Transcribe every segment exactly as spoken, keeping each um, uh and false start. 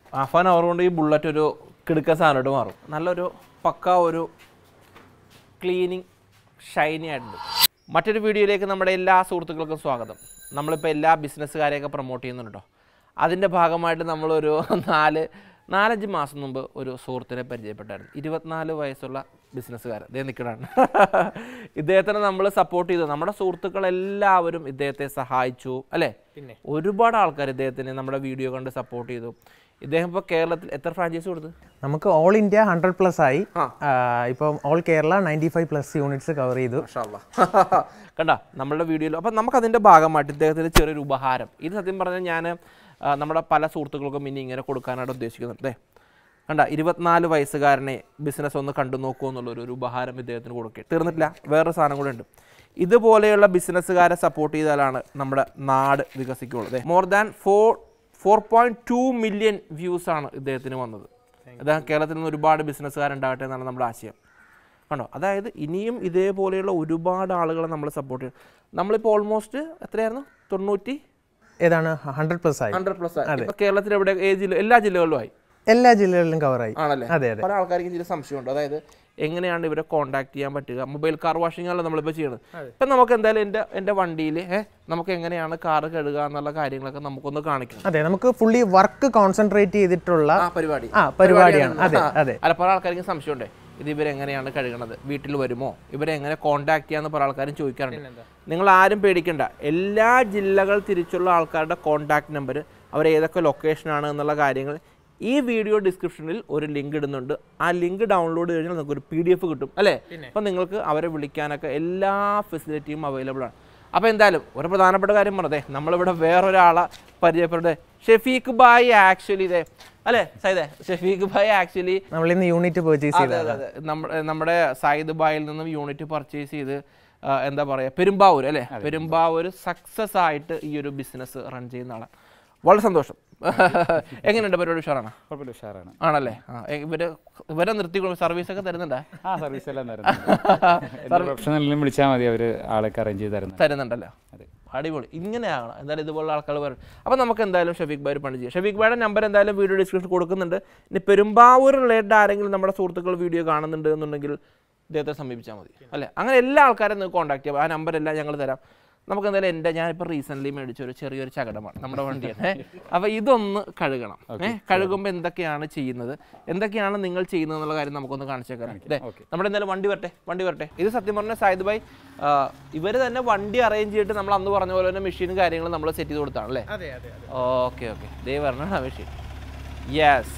Half an hour കൊണ്ട് ഈ bullet ഒരു കിടുക്ക സാധനമായിട്ട് മാറും. നല്ലൊരു പക്ക ഒരു ക്ലീനിങ് ഷൈനി ആയിട്ടുണ്ട്. മറ്റൊരു വീഡിയോയിലേക്ക് നമ്മുടെ എല്ലാ സുഹൃത്തുക്കൾക്കും സ്വാഗതം. നമ്മളിപ്പോൾ എല്ലാ ബിസിനസ്സുകാരെയൊക്കെ പ്രൊമോട്ട് ചെയ്യുന്നുണ്ട് കേട്ടോ. അതിൻ്റെ ഭാഗമായിട്ട് നമ്മളൊരു നാല് നാലഞ്ച് മാസം മുമ്പ് ഒരു സുഹൃത്തിനെ പരിചയപ്പെട്ടായിരുന്നു. ഇരുപത്തിനാല് വയസ്സുള്ള ബിസിനസ്സുകാരൻ ഇദ്ദേഹം നിൽക്കണാണ്. ഇദ്ദേഹത്തിനെ നമ്മൾ സപ്പോർട്ട് ചെയ്തു. നമ്മുടെ സുഹൃത്തുക്കളെല്ലാവരും ഇദ്ദേഹത്തെ സഹായിച്ചു അല്ലേ. പിന്നെ ഒരുപാട് ആൾക്കാർ ഇദ്ദേഹത്തിന് നമ്മുടെ വീഡിയോ കണ്ട് സപ്പോർട്ട് ചെയ്തു. ഇദ്ദേഹം ഇപ്പോൾ കേരളത്തിൽ എത്ര ഫ്രാഞ്ചൈസി കൊടുത്തു? നമുക്ക് ഓൾ ഇന്ത്യ ഹൺഡ്രഡ് പ്ലസ് ആയി. ഇപ്പം all Kerala ninety five plus units cover ചെയ്തു. കണ്ട നമ്മളുടെ വീഡിയോയിൽ. അപ്പം നമുക്കതിൻ്റെ ഭാഗമായിട്ട് ഇദ്ദേഹത്തിന് ചെറിയൊരു ഉപഹാരം. ഇത് സത്യം പറഞ്ഞാൽ ഞാൻ നമ്മുടെ പല സുഹൃത്തുക്കൾക്കും ഇനി ഇങ്ങനെ കൊടുക്കാനായിട്ട് ഉദ്ദേശിക്കുന്നുണ്ട്. കണ്ട ഇരുപത്തിനാല് വയസ്സുകാരനെ ബിസിനസ് ഒന്ന് കണ്ടു നോക്കൂ എന്നുള്ളൊരു ഒരു ഉപഹാരം ഇദ്ദേഹത്തിന് കൊടുക്കുക. തീർന്നിട്ടില്ല, വേറൊരു സാധനം കൂടെ ഉണ്ട്. ഇതുപോലെയുള്ള ബിസിനസ്സുകാരെ സപ്പോർട്ട് ചെയ്താലാണ് നമ്മുടെ നാട് വികസിക്കുള്ളൂ. More than four four point two million വ്യൂസാണ് ഇദ്ദേഹത്തിന് വന്നത്. അദ്ദേഹം കേരളത്തിൽ നിന്ന് ഒരുപാട് ബിസിനസ്സുകാരുണ്ടാകട്ടെ എന്നാണ് നമ്മുടെ ആശയം. കണ്ടോ, അതായത് ഇനിയും ഇതേപോലെയുള്ള ഒരുപാട് ആളുകളെ നമ്മൾ സപ്പോർട്ട് ചെയ്യും. നമ്മളിപ്പോൾ ഓൾമോസ്റ്റ് എത്രയായിരുന്നു? തൊണ്ണൂറ്റി ഏതാണ് ഹൺഡ്രഡ് പ്ലസ് ആയി. ഹൺഡ്രഡ് പ്ലസ് ആയി. ഇപ്പോൾ കേരളത്തിൽ എവിടെ ഏത് ജില്ല എല്ലാ ജില്ലകളിലും ആയി. എല്ലാ ജില്ലകളിലും കവറായി ആണല്ലേ. അതെ അതെ. പല ആൾക്കാർക്കും ചില സംശയമുണ്ട്. അതായത് എങ്ങനെയാണ് ഇവരെ കോൺടാക്ട് ചെയ്യാൻ പറ്റുക? മൊബൈൽ കാർ വാഷിംഗ് ആണല്ലോ നമ്മളിപ്പോൾ ചെയ്യുന്നത്. ഇപ്പം നമുക്ക് എന്തായാലും എൻ്റെ എൻ്റെ വണ്ടിയിൽ ഏഹ് നമുക്ക് എങ്ങനെയാണ് കാറ് കഴുകുക എന്നുള്ള കാര്യങ്ങളൊക്കെ നമുക്കൊന്ന് കാണിക്കണം. അതെ, നമുക്ക് ഫുള്ളി വർക്ക് കോൺസെൻട്രേറ്റ് ചെയ്തിട്ടുള്ള പരിപാടി ആ പരിപാടിയാണ്. അതെ അതെ. അല്ല, പല ആൾക്കാർക്കും സംശയമുണ്ടേ, ഇത് ഇവരെങ്ങനെയാണ് കഴുകണത്, വീട്ടിൽ വരുമോ, ഇവരെ എങ്ങനെ കോൺടാക്ട് ചെയ്യാന്ന് പല ആൾക്കാരും ചോദിക്കാറുണ്ട്. നിങ്ങൾ ആരും പേടിക്കണ്ട. എല്ലാ ജില്ലകൾ തിരിച്ചുള്ള ആൾക്കാരുടെ കോൺടാക്ട് നമ്പർ, അവർ ഏതൊക്കെ ലൊക്കേഷനാണ് എന്നുള്ള കാര്യങ്ങൾ ഈ വീഡിയോ ഡിസ്ക്രിപ്ഷനിൽ ഒരു ലിങ്ക് ഇടുന്നുണ്ട്. ആ ലിങ്ക് ഡൗൺലോഡ് കഴിഞ്ഞാൽ നിങ്ങൾക്ക് ഒരു പി ഡി എഫ് കിട്ടും അല്ലേ. അപ്പം നിങ്ങൾക്ക് അവരെ വിളിക്കാനൊക്കെ എല്ലാ ഫെസിലിറ്റിയും അവൈലബിൾ ആണ്. അപ്പോൾ എന്തായാലും ഒരു പ്രധാനപ്പെട്ട കാര്യം പറഞ്ഞതേ, നമ്മളിവിടെ വേറൊരാളെ പരിചയപ്പെട്ടത് ഷെഫീഖ് ഭായ് ആക്ച്വലി ഇതേ അല്ലേ സൈദേ. ഷെഫീഖ് ഭായ് ആക്ച്വലി നമ്മളിന്ന് യൂണിറ്റ് പർച്ചേസ് ചെയ്തത്. നമ്മുടെ നമ്മുടെ സയ്യിദ് ഭായിൽ നിന്നും യൂണിറ്റ് പർച്ചേസ് ചെയ്ത് എന്താ പറയുക പെരുമ്പാവൂർ അല്ലേ. പെരുമ്പാവൂർ സക്സസ് ആയിട്ട് ഈ ഒരു ബിസിനസ് റൺ ചെയ്യുന്ന ആളാണ്. വളരെ സന്തോഷം. എങ്ങനെയുണ്ട് പരിപാടി? ഉഷാറാണ്? കുഴപ്പമില്ല, ഉഷാറാണ്. ആണല്ലേ. ഇവര് ഇവരെ നിർത്തി സർവീസ് ഒക്കെ തരുന്നുണ്ടോ? ആ സർവീസ് എല്ലാം തരുന്നുണ്ട്. വിളിച്ചാൽ മതി, അവര് ആളൊക്കെ അറേഞ്ച് ചെയ്ത് തരുന്നു തരുന്നുണ്ടല്ലോ. അതെ, അടിപൊളി. ഇങ്ങനെയാണ് എന്തായാലും ഇതുപോലുള്ള ആൾക്കാർ വരും. അപ്പം നമുക്ക് എന്തായാലും ഷെഫീഖ് ഭായ് പണി ചെയ്യാം. ഷെഫീഖ് ഭായുടെ നമ്പർ എന്തായാലും വീഡിയോ ഡിസ്ക്രിപ്ഷൻ കൊടുക്കുന്നുണ്ട്. ഇനി പെരുമ്പാവൂർ റിലേറ്റഡ് ആരെങ്കിലും നമ്മുടെ സുഹൃത്തുക്കൾ വീഡിയോ കാണുന്നുണ്ട് എന്നുണ്ടെങ്കിൽ ഇദ്ദേഹത്തെ സമീപിച്ചാൽ മതി അല്ലേ. അങ്ങനെ എല്ലാ ആൾക്കാരും നിങ്ങൾക്ക് കോൺടാക്ട് ചെയ്യാം. ആ നമ്പരെല്ലാം ഞങ്ങൾ തരാം. നമുക്ക് എന്തായാലും എൻ്റെ ഞാനിപ്പോൾ റീസെൻ്റ്ലി മേടിച്ചൊരു ചെറിയൊരു ചകടമാണ് നമ്മുടെ വണ്ടിയാണ്. അപ്പോൾ ഇതൊന്ന് കഴുകണം. ഏഹ് കഴുകുമ്പോൾ എന്തൊക്കെയാണ് ചെയ്യുന്നത്, എന്തൊക്കെയാണ് നിങ്ങൾ ചെയ്യുന്നത് എന്നുള്ള കാര്യം നമുക്കൊന്ന് കാണിച്ചേക്കാം. അതെ, നമ്മുടെ എന്തായാലും വണ്ടി വരട്ടെ വണ്ടി വരട്ടെ ഇത് സത്യം പറഞ്ഞാൽ സയ്യിദ് ഭായ് ഇവർ തന്നെ വണ്ടി അറേഞ്ച് ചെയ്തിട്ട് നമ്മൾ അന്ന് പറഞ്ഞ പോലെ തന്നെ മെഷീനും കാര്യങ്ങളും നമ്മൾ സെറ്റ് ചെയ്ത് കൊടുത്താണ് അല്ലേ. ഓക്കെ ഓക്കെ ദേ പറഞ്ഞ മെഷീൻ. Yes,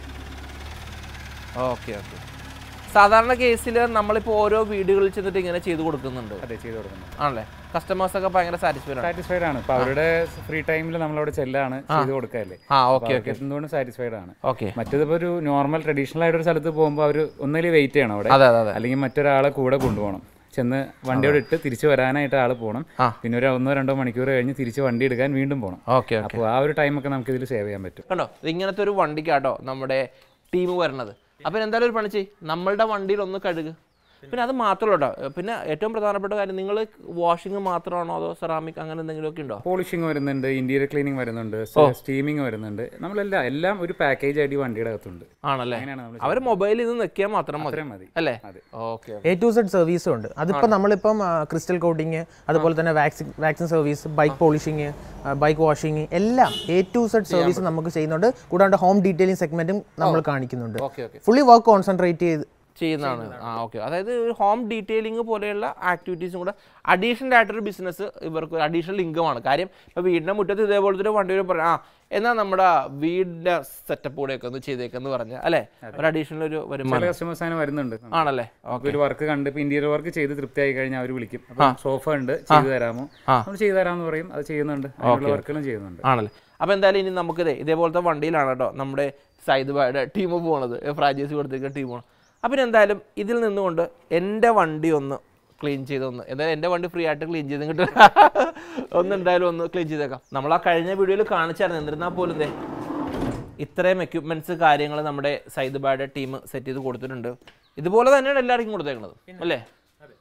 okay okay. സാധാരണ കേസിൽ നമ്മളിപ്പോൾ ഓരോ വീടുകളിൽ ചെന്നിട്ട് ഇങ്ങനെ ചെയ്ത് കൊടുക്കുന്നുണ്ട്. അതെ, ചെയ്ത് കൊടുക്കുന്നുണ്ട് ആണല്ലേ. കസ്റ്റമേഴ്സ് ഒക്കെ ഭയങ്കര സാറ്റിസ്ഫൈഡ് സാറ്റിസ്ഫൈഡ് ആണ്. ഇപ്പൊ അവരുടെ ഫ്രീ ടൈമിൽ നമ്മളവിടെ ചെല്ലാണ് ചെയ്ത് കൊടുക്കല്ലേ. എന്തുകൊണ്ട് സാറ്റിസ്ഫൈഡ് ആണ്. മറ്റേതിപ്പോ ഒരു നോർമൽ ട്രഡീഷണൽ ആയിട്ട് ഒരു സ്ഥലത്ത് പോകുമ്പോൾ അവർ ഒന്നിലും വെയിറ്റ് ചെയ്യണം അവിടെ, അല്ലെങ്കിൽ മറ്റൊരാളെ കൂടെ കൊണ്ടുപോകണം. ചെന്ന് വണ്ടിയോടെ ഇട്ട് തിരിച്ചു വരാനായിട്ട് ആൾ പോകണം. പിന്നെ ഒരു ഒന്നോ രണ്ടോ മണിക്കൂർ കഴിഞ്ഞ് തിരിച്ച് വണ്ടി എടുക്കാൻ വീണ്ടും പോകണം. അപ്പോൾ ആ ഒരു ടൈമൊക്കെ നമുക്ക് ഇതിൽ സേവ് ചെയ്യാൻ പറ്റും. കണ്ടോ, ഇങ്ങനത്തെ ഒരു വണ്ടിക്കാട്ടോ നമ്മുടെ ടീം വരണത്. അപ്പം എന്തായാലും ഒരു പണി ചെയ്യും, നമ്മളുടെ വണ്ടിയിൽ ഒന്ന് കഴുകുക. പിന്നെ അത് മാത്രമല്ല കേട്ടോ, പിന്നെ ഏറ്റവും പ്രധാനപ്പെട്ട കാര്യം, നിങ്ങൾ വാഷിംഗ് മാത്രമാണോ അതോ സെറാമിക് അങ്ങനെ എന്തെങ്കിലുമൊക്കെ ഉണ്ടോ? പോളിഷിംഗ് വരുന്നുണ്ട്, ഇന്റീരിയർ ക്ലീനിങ് വരുന്നുണ്ട്, സ്റ്റീമിംഗ് വരുന്നുണ്ട്. നമ്മളെല്ലാം എല്ലാം ഒരു പാക്കേജ് ആയിട്ട് വണ്ടിയുടെ അകത്തുണ്ട്. ആണല്ലേ. അവർ മൊബൈലിൽ നിന്ന് നിൽക്കിയാൽ മാത്രം മതി അല്ലേ. ഓക്കെ. എ ടു സെഡ് സർവീസും ഉണ്ട്. അതിപ്പോൾ നമ്മളിപ്പം ക്രിസ്റ്റൽ കോട്ടിങ്, അതുപോലെ തന്നെ waxing waxing service, bike polishing, bike washing, എല്ലാം എ ടു സെഡ് സർവീസ് നമുക്ക് ചെയ്യുന്നുണ്ട്. കൂടാണ്ട് ഹോം ഡീറ്റെയിലിംഗ് സെഗ്മെന്റും നമ്മൾ കാണിക്കുന്നുണ്ട്. ഫുള്ളി വർക്ക് കോൺസെൻട്രേറ്റ് ചെയ്ത് ചെയ്യുന്നതാണ്. ആ ഓക്കെ. അതായത് ഹോം ഡീറ്റെയിലിംഗ് പോലെയുള്ള ആക്ടിവിറ്റീസും കൂടെ അഡീഷണൽ ആയിട്ടൊരു ബിസിനസ് ഇവർക്ക് ഒരു അഡീഷണൽ ഇൻകമാണ്. കാര്യം ഇപ്പോൾ വീടിൻ്റെ മുറ്റത്ത് ഇതേപോലത്തെ ഒരു വണ്ടി പറയാം, ആ എന്നാൽ നമ്മുടെ വീടിൻ്റെ സെറ്റപ്പ് കൂടെയൊക്കെ ഒന്ന് ചെയ്തേക്കെന്ന് പറഞ്ഞാൽ അല്ലേ, ഒരു അഡീഷണൽ ഒരു വരുമാനം കസ്റ്റമേഴ്സ് വരുന്നുണ്ട്. ആണല്ലേ. ഒരു വർക്ക് കണ്ട് ഇന്റീരിയർ വർക്ക് ചെയ്ത് തൃപ്തിയായി കഴിഞ്ഞാൽ അവർ വിളിക്കും, സോഫ ഉണ്ട് ചെയ്തു തരാമോ, നമ്മൾ ചെയ്തു തരാമെന്ന് പറയും. അത് ചെയ്യുന്നുണ്ട്, വർക്കുകളും ചെയ്യുന്നുണ്ട്. ആണല്ലേ. അപ്പോൾ എന്തായാലും ഇനി നമുക്കിത് ഇതേപോലത്തെ വണ്ടിയിലാണ് കേട്ടോ നമ്മുടെ സയ്യിദ് ഭായുടെ ടീം പോണത്, ഫ്രാഞ്ചൈസി കൊടുത്തിരിക്കുന്ന ടീമാണ്. അപ്പം എന്തായാലും ഇതിൽ നിന്നുകൊണ്ട് എൻ്റെ വണ്ടി ഒന്ന് ക്ലീൻ ചെയ്തൊന്ന് എന്തായാലും എൻ്റെ വണ്ടി ഫ്രീ ആയിട്ട് ക്ലീൻ ചെയ്ത് കിട്ടും. ഒന്ന് എന്തായാലും ഒന്ന് ക്ലീൻ ചെയ്തേക്കാം. നമ്മൾ ആ കഴിഞ്ഞ വീഡിയോയിൽ കാണിച്ചായിരുന്നു. എന്നിരുന്നാൽ പോലും ഇതേ ഇത്രയും എക്യുപ്മെൻറ്റ്സ് കാര്യങ്ങൾ നമ്മുടെ സയ്യിദ് ഭായുടെ ടീം സെറ്റ് ചെയ്ത് കൊടുത്തിട്ടുണ്ട്. ഇതുപോലെ തന്നെയാണ് എല്ലാവർക്കും കൊടുത്തേക്കുന്നത് അല്ലേ.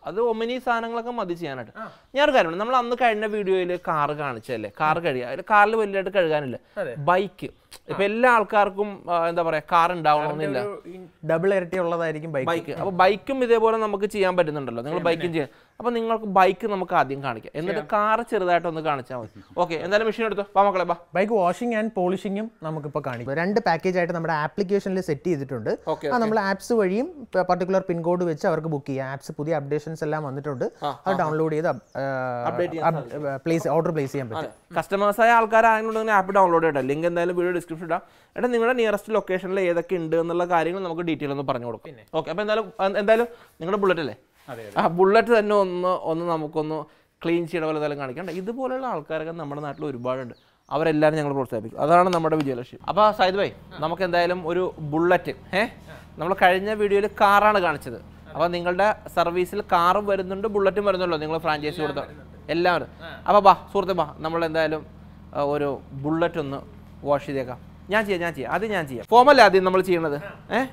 അത് ഒമിനി സാധനങ്ങളൊക്കെ മതി ചെയ്യാനായിട്ട്. ഞാനൊരു കാര്യം, നമ്മൾ അന്ന് കഴിഞ്ഞ വീഡിയോയിൽ കാറ് കാണിച്ചല്ലേ, കാറ് കഴുകുക, കാറിൽ വലിയതായിട്ട് കഴുകാനില്ല. ബൈക്ക് ഇപ്പൊ എല്ലാ ആൾക്കാർക്കും എന്താ പറയാ കാർ ഉണ്ടാവണമെന്നില്ല, ഡബിൾ ഇരട്ടി ഉള്ളതായിരിക്കും ബൈക്ക്. അപ്പൊ ബൈക്കും ഇതേപോലെ നമുക്ക് ചെയ്യാൻ പറ്റുന്നുണ്ടല്ലോ, നിങ്ങൾ ബൈക്കും ചെയ്യാൻ. അപ്പൊ നിങ്ങൾക്ക് ബൈക്ക് നമുക്ക് ആദ്യം കാണിക്കാം, എന്നിട്ട് കാർ ചെറുതായിട്ടൊന്ന് കാണിച്ചാൽ മതി. ഓക്കെ, എന്തായാലും മെഷീൻ എടുത്തോ, വാ മക്കളെ ബാ. ബൈക്ക് വാഷിംഗ് ആൻഡ് പോളിഷിങ്ങും നമുക്കിപ്പോൾ കാണിക്കും. രണ്ട് പാക്കേജ് ആയിട്ട് നമ്മുടെ ആപ്ലിക്കേഷനിൽ സെറ്റ് ചെയ്തിട്ടുണ്ട്. ആ നമ്മൾ ആപ്സ് വഴിയും പർട്ടിക്കുലർ പിൻകോഡ് വെച്ച് അവർക്ക് ബുക്ക് ചെയ്യാം. ആപ്സ് പുതിയ അപ്ഡേഷൻസ് എല്ലാം വന്നിട്ടുണ്ട്, അത് ഡൗൺലോഡ് ചെയ്ത് പ്ലേസ് ഓർഡർ പ്ലേസ് ചെയ്യാൻ പറ്റും. കസ്റ്റമേഴ്സായ ആൾക്കാരാണെന്നുണ്ടെങ്കിൽ ആപ്പ് ഡൗൺലോഡ് ചെയ്യട്ടെ, ലിങ്ക് എന്തായാലും വീഡിയോ ഡിസ്ക്രിപ്ഷൻ ഇടാം. എന്നിട്ട് നിങ്ങളുടെ നിയറസ്റ്റ് ലൊക്കേഷനിൽ ഏതൊക്കെ ഉണ്ട് എന്നുള്ള കാര്യങ്ങൾ നമുക്ക് ഡീറ്റെയിൽ ഒന്ന് പറഞ്ഞു കൊടുക്കും. ഓക്കെ, അപ്പോൾ എന്തായാലും എന്തായാലും നിങ്ങളുടെ ബുള്ളറ്റ് അല്ലേ, ആ ബുള്ളറ്റ് തന്നെ ഒന്ന് ഒന്ന് നമുക്കൊന്ന് ക്ലീൻ ചെയ്യണ പോലെ എന്തായാലും കാണിക്കണ്ട. ഇതുപോലെയുള്ള ആൾക്കാരൊക്കെ നമ്മുടെ നാട്ടിൽ ഒരുപാടുണ്ട്, അവരെല്ലാവരും ഞങ്ങൾ പ്രോത്സാഹിപ്പിക്കും, അതാണ് നമ്മുടെ വിജയലക്ഷ്യം. അപ്പോൾ സൈദ് ഭായ്, നമുക്ക് എന്തായാലും ഒരു ബുള്ളറ്റ്, ഏഹ് നമ്മൾ കഴിഞ്ഞ വീഡിയോയിൽ കാറാണ് കാണിച്ചത്. അപ്പോൾ നിങ്ങളുടെ സർവീസിൽ കാറും വരുന്നുണ്ട്, ബുള്ളറ്റും വരുന്നുണ്ടല്ലോ, നിങ്ങൾ ഫ്രാഞ്ചൈസി കൊടുത്ത എല്ലാവരും. അപ്പോൾ ബാ സുഹൃത്തെ ബാ, നമ്മൾ എന്തായാലും ഒരു ബുള്ളറ്റ് ഒന്ന് വാഷ് ചെയ്തേക്കാം. ഞാൻ ചെയ്യാം ഞാൻ ചെയ്യാം അത് ഞാൻ ചെയ്യാം ഫോമല്ലേ ആദ്യം നമ്മൾ ചെയ്യണത്. ഏഹ്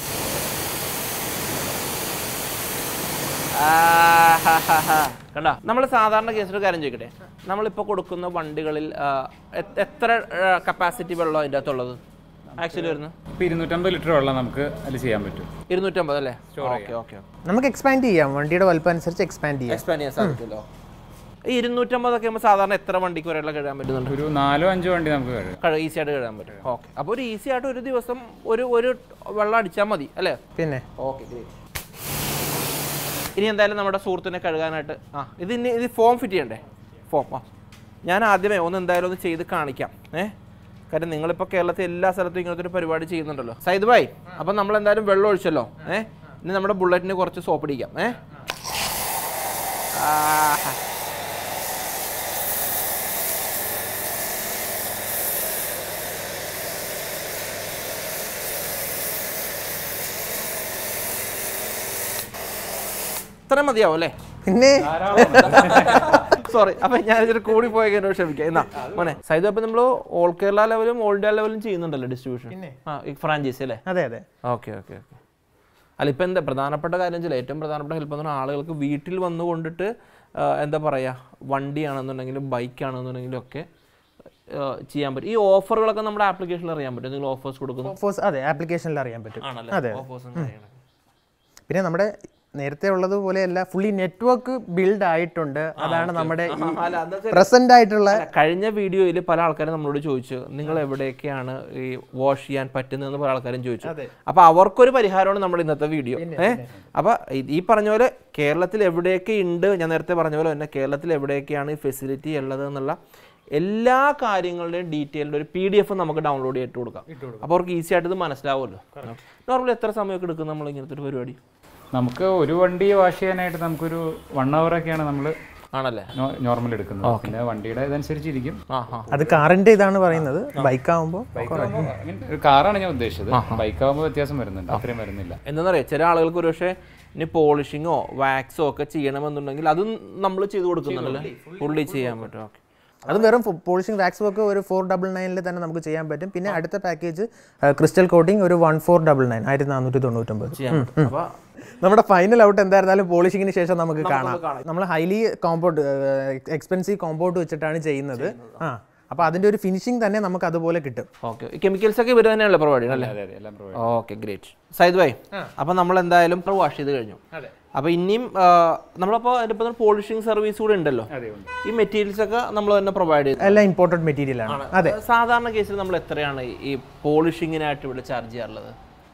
കണ്ടോ, നമ്മൾ സാധാരണ കേസിൽ കാര്യം ചോദിക്കട്ടെ, നമ്മളിപ്പോൾ കൊടുക്കുന്ന വണ്ടികളിൽ എത്ര കപ്പാസിറ്റി വെള്ളം അതിൻ്റെ അകത്തുള്ളത് ആക്ച്വലി വരുന്നത്? ഇരുന്നൂറ്റമ്പത് ലിറ്റർ വെള്ളം നമുക്ക് അതിൽ ചെയ്യാൻ പറ്റും. ഇരുന്നൂറ്റമ്പത് അല്ലേ? ഓക്കെ ഓക്കെ, നമുക്ക് എക്സ്പാൻഡ് ചെയ്യാം, വണ്ടിയുടെ വലുപ്പം അനുസരിച്ച് എക്സ്പാൻഡ് ചെയ്യാം എക്സ്പാൻഡ് ചെയ്യാൻ സാധിക്കുമല്ലോ. ഈ ഇരുന്നൂറ്റമ്പതൊക്കെ ആകുമ്പോൾ സാധാരണ എത്ര വണ്ടിക്ക് വരെയുള്ള കഴുകാൻ പറ്റുന്നുണ്ട്? ഒരു നാലോ അഞ്ചോ വണ്ടി നമുക്ക് കഴുകാം, ഈസി ആയിട്ട് കഴുകാൻ പറ്റും. ഓക്കെ, അപ്പോൾ ഒരു ഈസി ആയിട്ട് ഒരു ദിവസം ഒരു ഒരു വെള്ളം അടിച്ചാൽ മതി അല്ലേ? പിന്നെ ഓക്കെ ഗ്രേറ്റ്. ഇനി എന്തായാലും നമ്മുടെ സുഹൃത്തിനെ കഴുകാനായിട്ട് ആ ഇത് ഇനി ഇത് ഫോം ഫിറ്റ് ചെയ്യണ്ടേ? ഫോം ആ ഞാൻ ആദ്യമേ ഒന്ന് എന്തായാലും ഒന്ന് ചെയ്ത് കാണിക്കാം. ഏഹ് കാര്യം നിങ്ങളിപ്പോൾ കേരളത്തിൽ എല്ലാ സ്ഥലത്തും ഇങ്ങനത്തെ ഒരു പരിപാടി ചെയ്യുന്നുണ്ടല്ലോ. സൈദ് ഭായ്, അപ്പം നമ്മൾ എന്തായാലും വെള്ളം ഒഴിച്ചല്ലോ. ഏഹ് ഇനി നമ്മുടെ ബുള്ളറ്റിന് കുറച്ച് സോപ്പ് അടിക്കാം. ഏഹ് ഇത്ര മതിയാവും അല്ലേ? പിന്നെ സോറി, അപ്പൊ ഞാൻ ഇച്ചിരി കൂടി പോയ കാര്യം ക്ഷമിക്കാം. എന്നാ മോനെ സൈദ്, അപ്പൊ നമ്മൾ ഓൾ കേരള ലെവലും ഓൾ ഇന്ത്യ ലെവലും ചെയ്യുന്നുണ്ടല്ലോ ഡിസ്ട്രിബ്യൂഷൻ, ഫ്രാഞ്ചൈസി അല്ലേ? അതെ അതെ. Okay okay okay. അല്ല ഇപ്പം എന്താ പ്രധാനപ്പെട്ട കാര്യം വെച്ചാൽ ഏറ്റവും പ്രധാനപ്പെട്ട ഹെൽപ്പ് എന്ന് പറഞ്ഞാൽ ആളുകൾക്ക് വീട്ടിൽ വന്നു കൊണ്ടിട്ട് എന്താ പറയുക, വണ്ടിയാണെന്നുണ്ടെങ്കിലും ബൈക്കാണെന്നുണ്ടെങ്കിലും ഒക്കെ ചെയ്യാൻ പറ്റും. ഈ ഓഫറുകളൊക്കെ നമ്മുടെ ആപ്ലിക്കേഷനിൽ അറിയാൻ പറ്റും, നിങ്ങൾ ഓഫേഴ്സ് കൊടുക്കുന്നു? ഓഫേഴ്സ് അതെ, ആപ്ലിക്കേഷനിൽ അറിയാൻ പറ്റും. അതെ, ഓഫേഴ്സും കാര്യങ്ങളൊക്കെ. പിന്നെ നമ്മുടെ നേരത്തെ ഉള്ളതുപോലെയല്ല, ഫുള്ളി നെറ്റ്വർക്ക് ബിൽഡ് ആയിട്ടുണ്ട്. അതാണ് നമ്മുടെ പ്രസന്റ് ആയിട്ടുള്ള. കഴിഞ്ഞ വീഡിയോയിൽ പല ആൾക്കാരും നമ്മളോട് ചോദിച്ചു, നിങ്ങൾ എവിടെയൊക്കെയാണ് ഈ വാഷ് ചെയ്യാൻ പറ്റുന്നതെന്ന് പല ആൾക്കാരും ചോദിച്ചു. അപ്പൊ അവർക്കൊരു പരിഹാരമാണ് നമ്മുടെ ഇന്നത്തെ വീഡിയോ. ഏഹ് അപ്പൊ ഈ പറഞ്ഞ പോലെ കേരളത്തിൽ എവിടെയൊക്കെ ഉണ്ട്, ഞാൻ നേരത്തെ പറഞ്ഞ പോലെ തന്നെ കേരളത്തിൽ എവിടെയൊക്കെയാണ് ഈ ഫെസിലിറ്റി ഉള്ളത് എന്നുള്ള എല്ലാ കാര്യങ്ങളുടെയും ഡീറ്റെയിൽഡ് ഒരു പി ഡി എഫ് നമുക്ക് ഡൗൺലോഡ് ചെയ്തിട്ട് കൊടുക്കാം. അപ്പോൾ അവർക്ക് ഈസി ആയിട്ട് ഇത് മനസ്സിലാവുമല്ലോ. നോർമലി എത്ര സമയമൊക്കെ എടുക്കും നമ്മൾ ഇങ്ങനത്തെ ഒരു പരിപാടി? നമുക്ക് ഒരു വണ്ടി വാഷ് ചെയ്യാനായിട്ട് നമുക്കൊരു വൺ അവർ ഒക്കെയാണ് നമ്മൾ ആണല്ലേ നോർമൽ എടുക്കുന്നത്. പിന്നെ വണ്ടിയുടെ ഇതനുസരിച്ചിരിക്കും. അത് കാറിന്റെ ഇതാണ് പറയുന്നത്. ബൈക്ക് ആകുമ്പോൾ കാറാണ് ഞാൻ ഉദ്ദേശിച്ചത്, ബൈക്ക് ആകുമ്പോൾ വ്യത്യാസം വരുന്നുണ്ട്, അത്രയും വരുന്നില്ല. എന്താണെന്നറിയാം, ചില ആളുകൾക്ക് ഒരു പക്ഷേ ഇനി പോളിഷിങ്ങോ വാക്സോ ഒക്കെ ചെയ്യണമെന്നുണ്ടെങ്കിൽ അതും നമ്മൾ ചെയ്ത് കൊടുക്കുന്നുണ്ടല്ലോ, ഫുള്ളി ചെയ്യാൻ പറ്റും. ഓക്കെ, അത് വെറും പോളിഷിംഗ് വാക്സ് വർക്ക് ഒരു ഫോർ ഡബിൾ നയനിൽ തന്നെ നമുക്ക് ചെയ്യാൻ പറ്റും. പിന്നെ അടുത്ത പാക്കേജ് ക്രിസ്റ്റൽ കോട്ടിംഗ് ഒരു വൺ ഫോർ ഡബിൾ നയൻ ആയിരത്തി നാനൂറ്റി തൊണ്ണൂറ്റൊമ്പത്. നമ്മുടെ ഫൈനൽ ഔട്ട് എന്തായിരുന്നാലും പോളിഷിങ്ങിന് ശേഷം നമുക്ക് കാണാം. നമ്മൾ ഹൈലി കോമ്പൗണ്ട് എക്സ്പെൻസീവ് കോമ്പൗണ്ട് വെച്ചിട്ടാണ് ചെയ്യുന്നത്. ആ അപ്പോൾ അതിന്റെ ഒരു ഫിനിഷിംഗ് തന്നെ നമുക്ക് അതുപോലെ കിട്ടും. ഓക്കെ, കെമിക്കൽസ് ഒക്കെ ഇവർ തന്നെയുള്ള പ്രൊവൈഡ് അല്ലേ? Okay great. സൈദ് ഭായ്, അപ്പോൾ നമ്മൾ എന്തായാലും വാഷ് ചെയ്ത് കഴിഞ്ഞു. അപ്പോൾ ഇനിയും നമ്മളപ്പോൾ അതിൻ്റെ ഇപ്പം പോളിഷിംഗ് സർവീസ് കൂടെ ഉണ്ടല്ലോ. ഈ മെറ്റീരിയൽസ് ഒക്കെ നമ്മൾ തന്നെ പ്രൊവൈഡ് ചെയ്യും? എല്ലാം ഇമ്പോർട്ടഡ് മെറ്റീരിയൽ ആണ്. അതെ. സാധാരണ കേസിൽ നമ്മൾ എത്രയാണ് ഈ പോളിഷിങ്ങിനായിട്ട് ഇവിടെ ചാർജ് ചെയ്യാറുള്ളത്?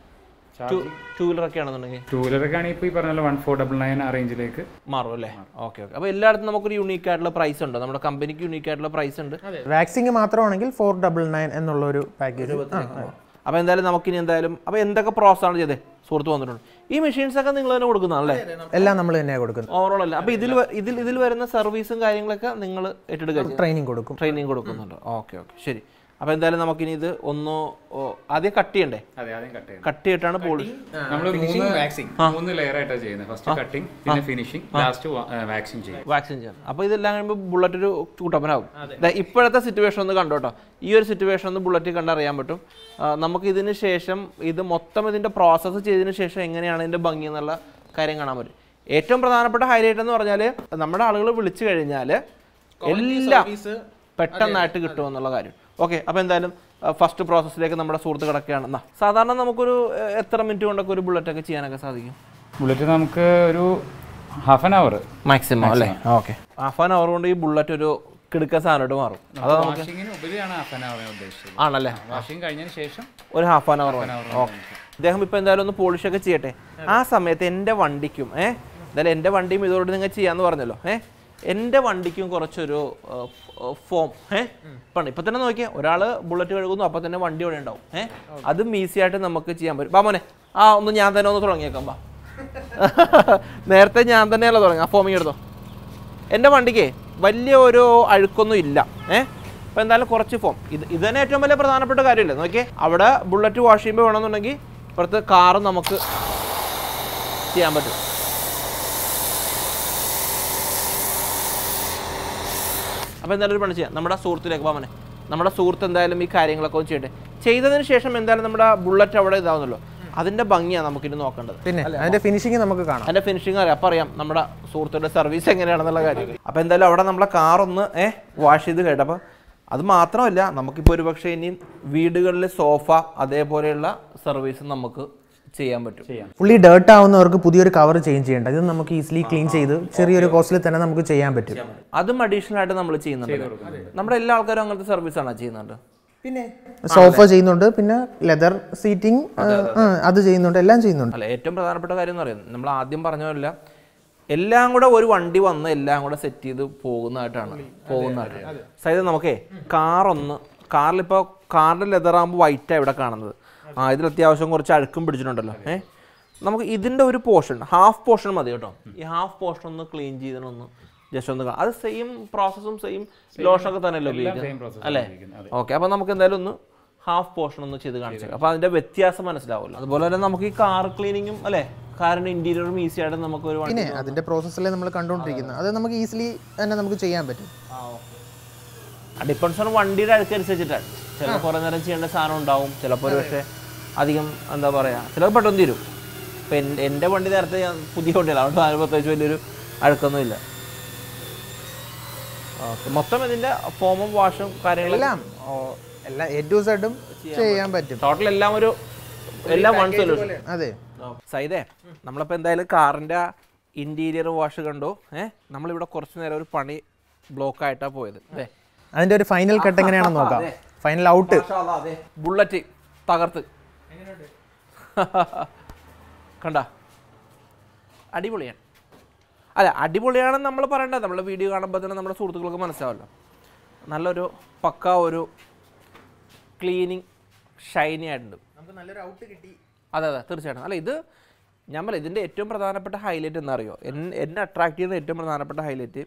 ടൂ വീലർ ഒക്കെ ആണെന്നുണ്ടെങ്കിൽ ടൂ വീലർ ഒക്കെ ആണെങ്കിൽ ഇപ്പോൾ ഈ പറഞ്ഞ വൺ ഫോർ ഡബിൾ നയൻ ആ റേഞ്ചിലേക്ക് മാറും അല്ലേ? Okay okay. അപ്പോൾ എല്ലായിടത്തും നമുക്കൊരു യൂണീക്ക് ആയിട്ടുള്ള പ്രൈസ് ഉണ്ട്, നമ്മുടെ കമ്പനിക്ക് യൂണീക്ക് ആയിട്ടുള്ള പ്രൈസ് ഉണ്ട്. വാക്സിംഗ് മാത്രമാണെങ്കിൽ ഫോർ ഡബിൾ നയൻ എന്നുള്ള ഒരു പാക്കേജ്. അപ്പോൾ എന്തായാലും നമുക്കിനി എന്തായാലും അപ്പോൾ എന്തൊക്കെ പ്രോസസ്സാണ് ചെയ്തത് സുഹൃത്ത് വന്നിട്ടുണ്ട്. ഈ മെഷീൻസ് ഒക്കെ നിങ്ങൾ തന്നെ കൊടുക്കുന്നതാണല്ലേ? എല്ലാം നമ്മൾ തന്നെയാണ് കൊടുക്കുന്നത് ഓവറോൾ അല്ല. അപ്പോൾ ഇതിൽ ഇതിൽ ഇതിൽ വരുന്ന സർവീസും കാര്യങ്ങളൊക്കെ നിങ്ങൾ ഏറ്റെടുക്കുക, ട്രെയിനിങ് കൊടുക്കും ട്രെയിനിങ് കൊടുക്കുന്നുണ്ട്. ഓക്കെ ഓക്കെ ശരി. അപ്പോൾ എന്തായാലും നമുക്കിനി ഇത് ഒന്ന് ആദ്യം കട്ട് ചെയ്യണ്ടേ? കട്ട് ചെയ്തിട്ടാണ് പോളിഷ്. നമ്മൾ മൂന്ന് ലെയർ ആയിട്ടാണ് ചെയ്യുന്നത്. ഫസ്റ്റ് കട്ടിംഗ്, പിന്നെ ഫിനിഷിംഗ്, ലാസ്റ്റ് വാക്സിൻ ചെയ്യും. വാക്സിൻ ചെയ്യണം. അപ്പോൾ ഇതെല്ലാം കഴിയുമ്പോൾ ബുള്ളറ്റ് ഒരു കൂട്ടപ്പനാവും. ഇപ്പോഴത്തെ സിറ്റുവേഷൻ ഒന്ന് കണ്ടോട്ടോ. ഈ ഒരു സിറ്റുവേഷൻ ഒന്ന് ബുള്ളറ്റ് കണ്ടറിയാൻ പറ്റും. നമുക്ക് ഇതിന് ശേഷം ഇത് മൊത്തം ഇതിൻ്റെ പ്രോസസ്സ് ചെയ്തതിന് ശേഷം എങ്ങനെയാണ് ഇതിൻ്റെ ഭംഗി എന്നുള്ള കാര്യം കാണാൻ പറ്റും. ഏറ്റവും പ്രധാനപ്പെട്ട ഹൈലൈറ്റ് എന്ന് പറഞ്ഞാൽ നമ്മുടെ ആളുകൾ വിളിച്ചു കഴിഞ്ഞാൽ എല്ലാം പെട്ടെന്നായിട്ട് കിട്ടുമെന്നുള്ള കാര്യം. ഓക്കെ, അപ്പോൾ എന്തായാലും ഫസ്റ്റ് പ്രോസസ്സിലേക്ക് നമ്മുടെ സുഹൃത്ത് കിടക്കുകയാണ്. എന്നാ സാധാരണ നമുക്കൊരു എത്ര മിനിറ്റ് കൊണ്ടൊക്കെ ഒരു ബുള്ളറ്റ് ഒക്കെ ചെയ്യാനൊക്കെ സാധിക്കും? ബുള്ളറ്റ് നമുക്ക് ഒരു ഹാഫ് ആൻ അവർ മാക്സിമം അല്ലേ? ഓക്കെ, ഹാഫ് ആൻ അവർ കൊണ്ട് ഈ ബുള്ളറ്റ് ഒരു കിടക്ക സാധനമായിട്ട് മാറും. ആണല്ലേ? വാഷിംഗ് കഴിഞ്ഞതിന് ശേഷം ഒരു ഹാഫ് ആൻ അവർ. ഓക്കെ, അദ്ദേഹം ഇപ്പം എന്തായാലും ഒന്ന് പോളിഷ് ഒക്കെ ചെയ്യട്ടെ. ആ സമയത്ത് എൻ്റെ വണ്ടിക്കും ഏഹ് എന്തായാലും എൻ്റെ വണ്ടിയും ഇതോട് നിങ്ങൾ ചെയ്യാന്ന് പറഞ്ഞല്ലോ. ഏഹ് എൻ്റെ വണ്ടിക്കും കുറച്ചൊരു ഫോം ഏഹ് പണ്ട് ഇപ്പം തന്നെ നോക്കിയാൽ ഒരാൾ ബുള്ളറ്റ് കഴുകുന്നു, അപ്പം തന്നെ വണ്ടി ഇവിടെ ഉണ്ടാവും. ഏഹ് അതും ഈസി ആയിട്ട് നമുക്ക് ചെയ്യാൻ പറ്റും. ബാ മോനെ, ആ ഒന്ന് ഞാൻ തന്നെ ഒന്ന് തുടങ്ങിയേക്കാം. ബാ, നേരത്തെ ഞാൻ തന്നെയല്ല തുടങ്ങി. ആ ഫോമിങ് എടുത്തോ. എൻ്റെ വണ്ടിക്ക് വലിയ ഒരു അഴുക്കൊന്നും ഇല്ല. ഏഹ് അപ്പം എന്തായാലും കുറച്ച് ഫോം. ഇത് ഇത് തന്നെ ഏറ്റവും വലിയ പ്രധാനപ്പെട്ട കാര്യമില്ല. നോക്കിയേ, അവിടെ ബുള്ളറ്റ് വാഷ് ചെയ്യുമ്പോൾ വേണമെന്നുണ്ടെങ്കിൽ ഇപ്പുറത്ത് കാറ് നമുക്ക് ചെയ്യാൻ പറ്റും. അപ്പോൾ എന്തായാലും ഒരു പണി ചെയ്യാം. നമ്മുടെ സുഹൃത്തിലേക്ക് പോകാൻ, നമ്മുടെ സുഹൃത്ത് എന്തായാലും ഈ കാര്യങ്ങളൊക്കെ ഒന്ന് ചെയ്യട്ടെ. ചെയ്തതിന് ശേഷം എന്തായാലും നമ്മുടെ ബുള്ളറ്റ് അവിടെ ഇതാവുന്നല്ലോ, അതിൻ്റെ ഭംഗിയാണ് നമുക്കിനി നോക്കേണ്ടത്. പിന്നെ അതിൻ്റെ ഫിനിഷിങ് നമുക്ക് കാണാം. അതിൻ്റെ ഫിനിഷിങ് അറിയാം. അപ്പം അറിയാം നമ്മുടെ സുഹൃത്തിൻ്റെ സർവീസ് എങ്ങനെയാണെന്നുള്ള കാര്യം. അപ്പോൾ എന്തായാലും അവിടെ നമ്മളെ കാറൊന്ന് ഏഹ് വാഷ് ചെയ്ത് കേട്ടോ. അപ്പോൾ അത് മാത്രമല്ല, നമുക്കിപ്പോൾ ഒരു പക്ഷേ ഇനി വീടുകളിൽ സോഫ അതേപോലെയുള്ള സർവീസ് നമുക്ക് ചെയ്യാൻ പറ്റും. ഫുള്ളി ഡേർട്ട് ആവുന്നവർക്ക് പുതിയൊരു കവർ ചേഞ്ച് ചെയ്യേണ്ട, ഇത് നമുക്ക് ഈസിലി ക്ലീൻ ചെയ്ത് ചെറിയൊരു കോസ്റ്റിൽ തന്നെ നമുക്ക് ചെയ്യാൻ പറ്റും. അതും അഡീഷണൽ ആയിട്ട് നമ്മൾ ചെയ്യുന്നുണ്ട്. നമ്മുടെ എല്ലാ ആൾക്കാരും അങ്ങനത്തെ സർവീസാണ് ചെയ്യുന്നുണ്ട്. പിന്നെ സോഫ ചെയ്യുന്നുണ്ട്, പിന്നെ ലെതർ സീറ്റിംഗ് അത് ചെയ്യുന്നുണ്ട്, എല്ലാം ചെയ്യുന്നുണ്ട്. അല്ല, ഏറ്റവും പ്രധാനപ്പെട്ട കാര്യം എന്ന് പറയുന്നത് നമ്മൾ ആദ്യം പറഞ്ഞതല്ല, എല്ലാം കൂടെ ഒരു വണ്ടി വന്ന് എല്ലാം കൂടെ സെറ്റ് ചെയ്ത് പോകുന്നതായിട്ടാണ് പോകുന്നതായിട്ട്. സൈഡ് നമുക്കേ കാറൊന്ന് കാറിലിപ്പോൾ കാറിൻ്റെ ലെതറാകുമ്പോൾ വൈറ്റാണ് ഇവിടെ കാണുന്നത്. ആ ഇതിൽ അത്യാവശ്യം കുറച്ച് അഴുക്കും പിടിച്ചിട്ടുണ്ടല്ലോ. ഏഹ് നമുക്ക് ഇതിൻ്റെ ഒരു പോർഷൻ, ഹാഫ് പോർഷൻ മതി കേട്ടോ. ഈ ഹാഫ് പോർഷൻ ഒന്ന് ക്ലീൻ ചെയ്തിട്ടൊന്ന് ജസ്റ്റ് ഒന്ന് കാണാം. അത് സെയിം പ്രോസസ്സും സെയിം ലോഷനൊക്കെ തന്നെയല്ലേ ഉപയോഗിക്കുന്നത് അല്ലേ? ഓക്കെ, അപ്പോൾ നമുക്ക് എന്തായാലും ഒന്ന് ഹാഫ് പോർഷൻ ഒന്ന് ചെയ്ത് കാണിച്ചേക്കാം. അപ്പോൾ അതിൻ്റെ വ്യത്യാസം മനസ്സിലാവുമല്ലോ. അതുപോലെ തന്നെ നമുക്ക് ഈ കാർ ക്ലീനിങ്ങും അല്ലേ, കാറിൻ്റെ ഇൻറ്റീരിയറും ഈസി ആയിട്ട് നമുക്ക് ഒരു പിന്നെ അതിൻ്റെ പ്രോസസ്സിലെ നമ്മൾ കണ്ടുകൊണ്ടിരിക്കുന്നത്, അത് നമുക്ക് ഈസിലി തന്നെ നമുക്ക് ചെയ്യാൻ പറ്റും. ഡിപ്പെൻസ് ഓൺ വണ്ടിയുടെ അഴുക്കനുസരിച്ചിട്ടാണ്. ചിലപ്പോൾ കുറേ നേരം ചെയ്യേണ്ട സാധനം ഉണ്ടാവും, ചിലപ്പോൾ ഒരു പക്ഷേ അധികം എന്താ പറയുക, ചിലപ്പോൾ പെട്ടെന്ന് തീരും. ഇപ്പം എൻ്റെ എൻ്റെ വണ്ടി നേരത്തെ ഞാൻ പുതിയ വണ്ടിയല്ല, അതുകൊണ്ട് അതിന് പ്രത്യേകിച്ച് വലിയൊരു അഴുക്കൊന്നുമില്ല. ഓക്കെ, മൊത്തം ഇതിൻ്റെ ഫോമും വാഷും കാര്യങ്ങളെല്ലാം എല്ലാം എ ടു സെഡും ചെയ്യാൻ പറ്റും. ടോട്ടൽ എല്ലാം ഒരു എല്ലാം വൺ സൊല്യൂഷൻ. അതെ സൈദേ, നമ്മളിപ്പോൾ എന്തായാലും കാറിൻ്റെ ഇൻറ്റീരിയർ വാഷ് കണ്ടു. ഏഹ് നമ്മളിവിടെ കുറച്ച് നേരം ഒരു പണി ബ്ലോക്ക് ആയിട്ടാണ് പോയത്. അതെ, അതിൻ്റെ ഒരു ഫൈനൽ കട്ട് എങ്ങനെയാണെന്ന് നോക്കാം. ഫൈനൽ ഔട്ട് ബുള്ളറ്റ് തകർത്ത് കണ്ട, അടിപൊളിയാണ്. അല്ല, അടിപൊളിയാണെന്ന് നമ്മൾ പറയണ്ട, നമ്മൾ വീഡിയോ കാണുമ്പോൾ തന്നെ നമ്മുടെ സുഹൃത്തുക്കൾക്ക് മനസ്സിലാവല്ലോ. നല്ലൊരു പക്ക ഒരു ക്ലീനിങ് ഷൈനി ആയിട്ടുണ്ട്. നമുക്ക് നല്ലൊരു ഔട്ട് കിട്ടി. അതെ അതെ തീർച്ചയായിട്ടും. അല്ല, ഇത് ഞാൻ പറയാം, ഇതിൻ്റെ ഏറ്റവും പ്രധാനപ്പെട്ട ഹൈലൈറ്റ് എന്നറിയോ, എന്നെ എന്നെ അട്രാക്ട് ചെയ്യുന്ന ഏറ്റവും പ്രധാനപ്പെട്ട ഹൈലൈറ്റ്,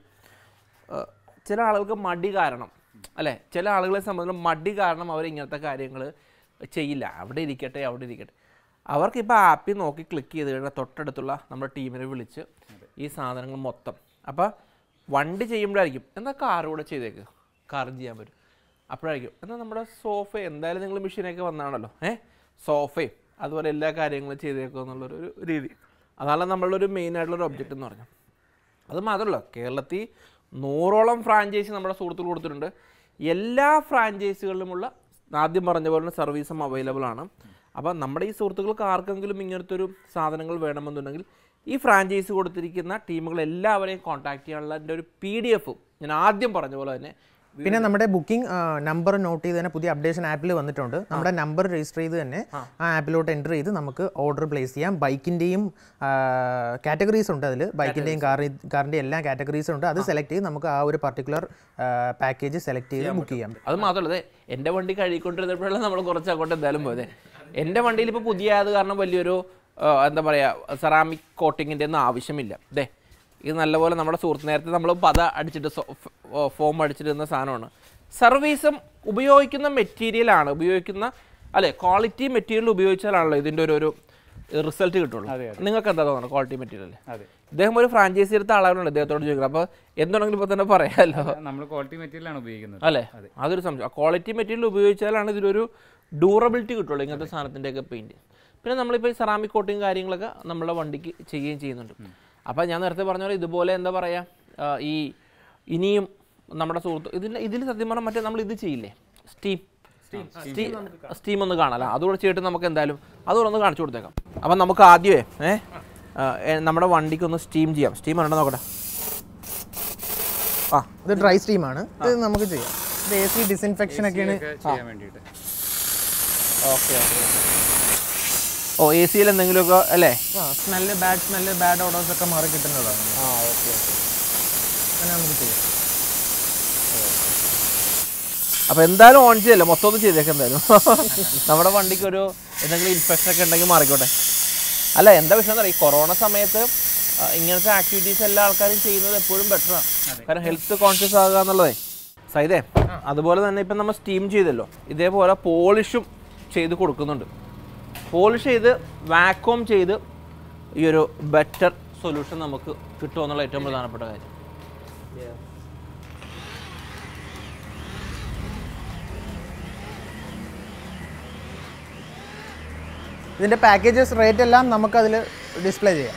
ചില ആളുകൾക്ക് മടി കാരണം അല്ലേ, ചില ആളുകളെ സംബന്ധിച്ച് മടി കാരണം അവർ ഇങ്ങനത്തെ കാര്യങ്ങൾ ചെയ്യില്ല. അവിടെ ഇരിക്കട്ടെ അവിടെ ഇരിക്കട്ടെ. അവർക്കിപ്പോൾ ആപ്പിൽ നോക്കി ക്ലിക്ക് ചെയ്ത് കഴിഞ്ഞാൽ തൊട്ടടുത്തുള്ള നമ്മുടെ ടീമിനെ വിളിച്ച് ഈ സാധനങ്ങൾ മൊത്തം, അപ്പോൾ വണ്ടി ചെയ്യുമ്പോഴായിരിക്കും എന്നാൽ കാർ കൂടെ ചെയ്തേക്ക്, കാറും ചെയ്യാൻ പറ്റും. അപ്പോഴായിരിക്കും എന്നാൽ നമ്മുടെ സോഫ എന്തായാലും നിങ്ങൾ മെഷീനൊക്കെ വന്നാണല്ലോ, ഏഹ് സോഫയും അതുപോലെ എല്ലാ കാര്യങ്ങളും ചെയ്തേക്കുക എന്നുള്ളൊരു രീതി. അതാണ് നമ്മളുടെ മെയിനായിട്ടുള്ളൊരു ഒബ്ജക്റ്റ് എന്ന് പറഞ്ഞാൽ. അത് മാത്രമല്ല, കേരളത്തിൽ നൂറോളം ഫ്രാഞ്ചൈസി നമ്മുടെ സുഹൃത്തുക്കൾ കൊടുത്തിട്ടുണ്ട്. എല്ലാ ഫ്രാഞ്ചൈസികളിലുമുള്ള ആദ്യം പറഞ്ഞ പോലെ സർവീസും അവൈലബിൾ ആണ്. അപ്പോൾ നമ്മുടെ ഈ സുഹൃത്തുക്കൾക്ക് ആർക്കെങ്കിലും ഇങ്ങനത്തെ ഒരു സാധനങ്ങൾ വേണമെന്നുണ്ടെങ്കിൽ ഈ ഫ്രാഞ്ചൈസി കൊടുത്തിരിക്കുന്ന ടീമുകൾ എല്ലാവരെയും കോൺടാക്ട് ചെയ്യാനുള്ള എൻ്റെ ഒരു പി ഡി എഫ് ഞാൻ ആദ്യം പറഞ്ഞ പോലെ തന്നെ. പിന്നെ നമ്മുടെ ബുക്കിംഗ് നമ്പർ നോട്ട് ചെയ്ത് തന്നെ പുതിയ അപ്ഡേഷൻ ആപ്പിൽ വന്നിട്ടുണ്ട്. നമ്മുടെ നമ്പർ രജിസ്റ്റർ ചെയ്ത് തന്നെ ആ ആപ്പിലോട്ട് എൻ്റർ ചെയ്ത് നമുക്ക് ഓർഡർ പ്ലേസ് ചെയ്യാം. ബൈക്കിൻ്റെയും കാറ്റഗറീസ് ഉണ്ട് അതിൽ, ബൈക്കിൻ്റെയും കാറി കാറിൻ്റെയും എല്ലാ കാറ്റഗറീസും ഉണ്ട്. അത് സെലക്ട് ചെയ്ത് നമുക്ക് ആ ഒരു പർട്ടിക്കുലർ പാക്കേജ് സെലക്ട് ചെയ്ത് ബുക്ക് ചെയ്യാം. അത് മാത്രമല്ല, എൻ്റെ വണ്ടി കഴുകിക്കൊണ്ടിരുന്നപ്പോഴാണ് നമ്മൾ കുറച്ച് അങ്ങോട്ട് എന്തായാലും പോയത്. എൻ്റെ വണ്ടിയിൽ ഇപ്പോൾ പുതിയ ആയത് കാരണം വലിയൊരു എന്താ പറയുക സെറാമിക് കോട്ടിങ്ങിൻ്റെ ഒന്നും ആവശ്യമില്ല. ദേ ഇത് നല്ലപോലെ നമ്മുടെ സുഹൃത്ത് നേരത്തെ നമ്മൾ പത അടിച്ചിട്ട് ഫോം അടിച്ചിരുന്ന സാധനമാണ്. സർവീസും ഉപയോഗിക്കുന്ന മെറ്റീരിയലാണ് ഉപയോഗിക്കുന്ന അല്ലേ, ക്വാളിറ്റി മെറ്റീരിയൽ ഉപയോഗിച്ചാലാണല്ലോ ഇതിൻ്റെ ഒരു ഒരു റിസൾട്ട് കിട്ടുള്ളൂ. നിങ്ങൾക്ക് എന്താ തോന്നുന്നത് ക്വാളിറ്റി മെറ്റീരിയൽ? ഇദ്ദേഹം ഒരു ഫ്രാഞ്ചൈസി എടുത്ത ആളാണ് ഇദ്ദേഹത്തോട് ചോദിക്കുന്നത്. അപ്പോൾ എന്തുണ്ടെങ്കിലും ഇപ്പോൾ തന്നെ പറയാമല്ലോ, നമ്മൾ ക്വാളിറ്റി മെറ്റീരിയലാണ് ഉപയോഗിക്കുന്നത് അല്ലേ? അതൊരു സംശയം. ക്വാളിറ്റി മെറ്റീരിയൽ ഉപയോഗിച്ചാലാണ് ഇതിലൊരു ഡ്യൂറബിലിറ്റി കിട്ടുള്ളൂ ഇങ്ങനത്തെ സാധനത്തിൻ്റെയൊക്കെ പെയിൻറ്റ്. പിന്നെ നമ്മളിപ്പോൾ ഈ സെറാമിക് കോട്ടിങ് കാര്യങ്ങളൊക്കെ നമ്മുടെ വണ്ടിക്ക് ചെയ്യുകയും ചെയ്യുന്നുണ്ട്. അപ്പോൾ ഞാൻ നേരത്തെ പറഞ്ഞ പോലെ ഇതുപോലെ എന്താ പറയുക, ഈ ഇനിയും നമ്മുടെ സുഹൃത്ത് ഇതിൽ ഇതിൽ സത്യം പറഞ്ഞാൽ മറ്റേ നമ്മൾ ഇത് ചെയ്യില്ലേ, സ്റ്റീം സ്റ്റീം സ്റ്റീം ഒന്ന് കാണാം. അതുകൂടെ ചെയ്തിട്ട് നമുക്ക് എന്തായാലും അതുകൂടെ ഒന്ന് കാണിച്ചു കൊടുത്തേക്കാം. അപ്പം നമുക്ക് ആദ്യമേ ഏഹ് നമ്മുടെ വണ്ടിക്ക് ഒന്ന് സ്റ്റീം ചെയ്യാം. സ്റ്റീം ഉണ്ടോ നോക്കട്ടെ. ആ ഇത് ഡ്രൈ സ്റ്റീമാണ്, ഇത് നമുക്ക് ചെയ്യാം. ഇത് എ സി ഡിസിൻഫെക്ഷൻ ഒക്കെയാണ് ചെയ്യാൻ വേണ്ടിയിട്ട്. Okay okay. ഓ എ സിയിൽ എന്തെങ്കിലുമൊക്കെ അല്ലേ? ആ smell bad smell bad odours ഒക്കെ മാറി കിട്ടുന്നതാണ്. ആ ഓക്കെ ഓക്കെ. അങ്ങനെ നമുക്ക് ചെയ്യാം. അപ്പോൾ എന്തായാലും ഓൺ ചെയ്യല്ലേ, മൊത്തം ഒന്ന് ചെയ്തേക്കാം എന്തായാലും. നമ്മുടെ വണ്ടിക്ക് ഒരു എന്തെങ്കിലും ഇൻഫെക്ഷൻ ഒക്കെ ഉണ്ടെങ്കിൽ മാറിക്കോട്ടെ. അല്ല എന്താ വിഷയം എന്ന് പറയാം, ഈ കൊറോണ സമയത്ത് ഇങ്ങനത്തെ ആക്ടിവിറ്റീസ് എല്ലാ ആൾക്കാരും ചെയ്യുന്നത് എപ്പോഴും ബെറ്ററാണ്. കാരണം ഹെൽത്ത് കോൺഷ്യസ് ആകുക എന്നുള്ളതേ. സൈതേ അതുപോലെ തന്നെ ഇപ്പം നമ്മൾ സ്റ്റീം ചെയ്തല്ലോ, ഇതേപോലെ പോളിഷും ചെയ്ത് കൊടുക്കുന്നുണ്ട്. പോളിഷ് ചെയ്ത് വാക്വം ചെയ്ത് ഈ ഒരു ബെറ്റർ സൊല്യൂഷൻ നമുക്ക് കിട്ടുമെന്നുള്ള ഏറ്റവും പ്രധാനപ്പെട്ട കാര്യം. ഇതിൻ്റെ പാക്കേജസ് റേറ്റ് എല്ലാം നമുക്കതിൽ ഡിസ്പ്ലേ ചെയ്യാം.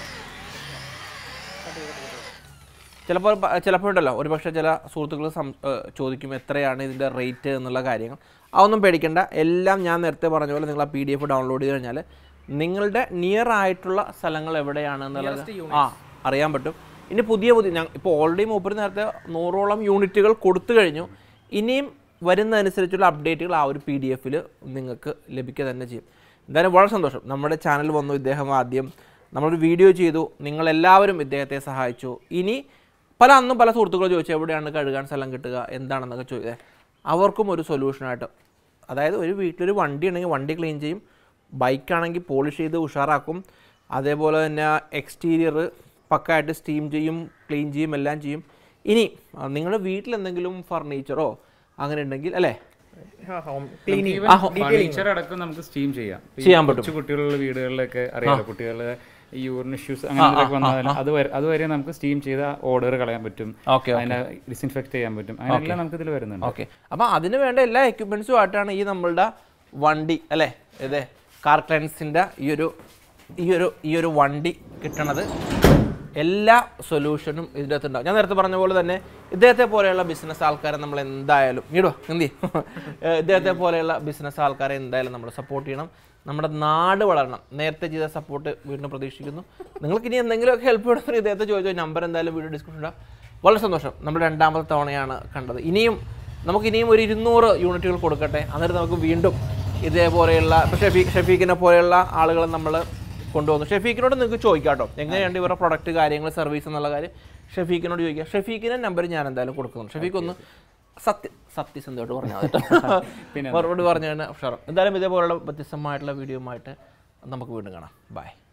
ചിലപ്പോൾ ചിലപ്പോൾ ഉണ്ടല്ലോ ഒരു പക്ഷേ ചില സുഹൃത്തുക്കൾ സം ചോദിക്കും എത്രയാണ് ഇതിൻ്റെ റേറ്റ് എന്നുള്ള കാര്യങ്ങൾ. അതൊന്നും പേടിക്കേണ്ട. എല്ലാം ഞാൻ നേരത്തെ പറഞ്ഞ പോലെ നിങ്ങൾ ആ പി ഡി എഫ് ഡൗൺലോഡ് ചെയ്ത് കഴിഞ്ഞാൽ നിങ്ങളുടെ നിയർ ആയിട്ടുള്ള സ്ഥലങ്ങൾ എവിടെയാണ് എന്നുള്ളത് ആ അറിയാൻ പറ്റും. ഇനി പുതിയ പുതിയ ഞാൻ ഇപ്പോൾ ഓൾറെഡി മൂപ്പര് നേരത്തെ നൂറോളം യൂണിറ്റുകൾ കൊടുത്തു കഴിഞ്ഞു. ഇനിയും വരുന്നതനുസരിച്ചുള്ള അപ്ഡേറ്റുകൾ ആ ഒരു പി ഡി എഫിൽ നിങ്ങൾക്ക് ലഭിക്കുക തന്നെ ചെയ്യും. എന്തായാലും വളരെ സന്തോഷം. നമ്മുടെ ചാനൽ വന്നു, ഇദ്ദേഹം ആദ്യം നമ്മളൊരു വീഡിയോ ചെയ്തു, നിങ്ങളെല്ലാവരും ഇദ്ദേഹത്തെ സഹായിച്ചു. ഇനി പല അന്നും പല സുഹൃത്തുക്കൾ ചോദിച്ചു എവിടെയാണ് കഴുകാൻ സ്ഥലം കിട്ടുക എന്താണെന്നൊക്കെ ചോദിച്ചത്. അവർക്കും ഒരു സൊല്യൂഷനായിട്ട്, അതായത് ഒരു വീട്ടിലൊരു വണ്ടി ഉണ്ടെങ്കിൽ വണ്ടി ക്ലീൻ ചെയ്യും, ബൈക്കാണെങ്കിൽ പോളിഷ് ചെയ്ത് ഉഷാറാക്കും, അതേപോലെ തന്നെ എക്സ്റ്റീരിയർ പക്കായിട്ട് സ്റ്റീം ചെയ്യും, ക്ലീൻ ചെയ്യും, എല്ലാം ചെയ്യും. ഇനി നിങ്ങളുടെ വീട്ടിൽ എന്തെങ്കിലും ഫർണിച്ചറോ അങ്ങനെ ഉണ്ടെങ്കിൽ അല്ലേ ഫർണിച്ചർ അടക്കം നമുക്ക് സ്റ്റീം ചെയ്യാം ചെയ്യാൻ പറ്റും. കൊച്ചു കുട്ടികളുള്ള വീടുകളിലൊക്കെ അറിയാലോ, കുട്ടികളുടെ ഈ യൂറിൻ ഇഷ്യൂസ് അങ്ങനെ വന്നാലും അത് അതുവരെ നമുക്ക് സ്റ്റീം ചെയ്ത ഓർഡർ കളയാൻ പറ്റും, അതിനെ ഡിസിൻഫെക്ട് ചെയ്യാൻ പറ്റും. അങ്ങനെയെല്ലാം നമുക്ക് ഇതിൽ വരുന്നുണ്ട്. ഓക്കെ. അപ്പോൾ അതിന് വേണ്ട എല്ലാ എക്യുപ്മെന്റ്സും ആയിട്ടാണ് ഈ നമ്മളുടെ വണ്ടി അല്ലേ, ഇതേ കാർ ക്ലൻസിൻ്റെ ഈ ഒരു ഈ ഒരു ഈ ഒരു വണ്ടി കിട്ടണത്. എല്ലാ സൊല്യൂഷനും ഇതിൻ്റെ അകത്ത് ഉണ്ടാവും. ഞാൻ നേരത്തെ പറഞ്ഞ പോലെ തന്നെ ഇദ്ദേഹത്തെ പോലെയുള്ള ബിസിനസ് ആൾക്കാരെ നമ്മൾ എന്തായാലും നീടോ എന്തി ഇദ്ദേഹത്തെ പോലെയുള്ള ബിസിനസ് ആൾക്കാരെ എന്തായാലും നമ്മൾ സപ്പോർട്ട് ചെയ്യണം. നമ്മുടെ നാട് വളരണം. നേരത്തെ ചെയ്ത സപ്പോർട്ട് വീണ്ടും പ്രതീക്ഷിക്കുന്നു. നിങ്ങൾക്ക് ഇനി എന്തെങ്കിലുമൊക്കെ ഹെൽപ്പ് വേണമെങ്കിൽ ഇദ്ദേഹത്തെ ചോദിച്ചോ, നമ്പർ എന്തായാലും വീഡിയോ ഡിസ്ക്രിപ്ഷൻ ഉണ്ടാവും. വളരെ സന്തോഷം. നമ്മൾ രണ്ടാമത്തെ തവണയാണ് കണ്ടത്. ഇനിയും നമുക്ക് ഇനിയും ഒരു ഇരുന്നൂറ് യൂണിറ്റുകൾ കൊടുക്കട്ടെ. അന്നേരം നമുക്ക് വീണ്ടും ഇതേപോലെയുള്ള ഇപ്പോൾ ഷെഫീഖ് ഷെഫീഖിനെ പോലെയുള്ള ആളുകളെ നമ്മൾ കൊണ്ടുവന്നു. ഷെഫീഖിനോട് നിങ്ങൾക്ക് ചോദിക്കാം കേട്ടോ, എങ്ങനെയുണ്ട് ഇവരുടെ പ്രൊഡക്റ്റ് കാര്യങ്ങൾ സർവീസ് എന്നുള്ള കാര്യം ഷെഫീഖിനോട് ചോദിക്കുക. ഷെഫീഖിൻ്റെ നമ്പർ ഞാൻ എന്തായാലും കൊടുക്കുന്നുണ്ട്. ഷെഫീഖ് ഒന്ന് സത്യ സത്യസന്ധമായിട്ട് പറഞ്ഞാൽ പിന്നെ മറുപടി പറഞ്ഞു തന്നെ ഉഷാറ്. എന്തായാലും ഇതേപോലുള്ള വ്യത്യസ്തമായിട്ടുള്ള വീഡിയോ ആയിട്ട് നമുക്ക് വീണ്ടും കാണാം. ബൈ.